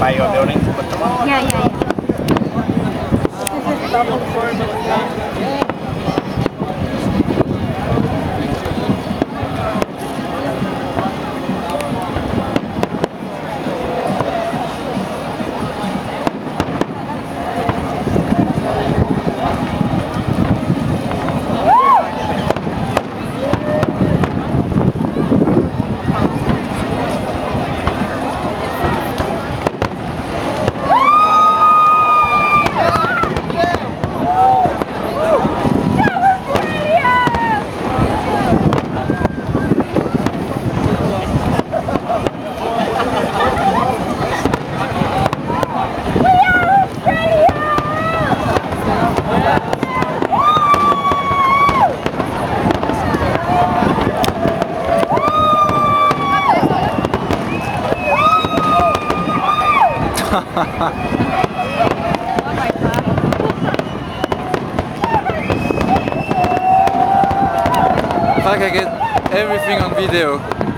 by your building to put them on? Yeah, yeah, yeah. Fuck, I get everything on video.